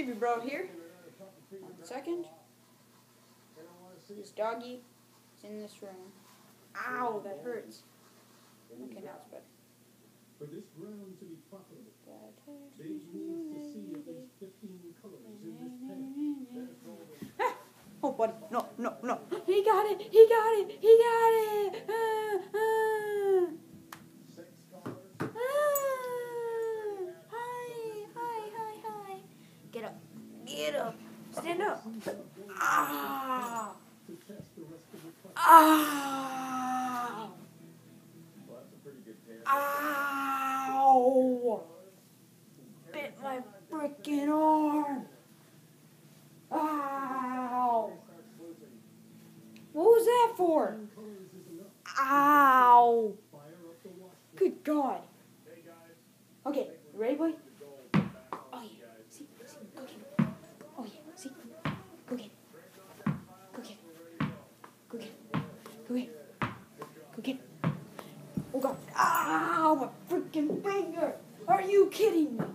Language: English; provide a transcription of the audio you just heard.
Stevie bro here. 1 second. This doggy is in this room. Ow, that hurts. Okay, now it's better. For this ground to be profitable, Dave needs to see at least 15 colors in this pen. Oh, buddy, no. He got it. He got it. Six colors. Hi. Get up. Stand up. Ah. To test the rest of the colors. Ah. Well, that's a pretty good pair. Ow! Bit my freaking arm. Ow! What was that for? Ow! Good God. Okay, you ready, boy? Oh yeah. See, go get it. Oh yeah, see, go get it. Go get it. Oh God! Ow! My freaking finger! Are you kidding me?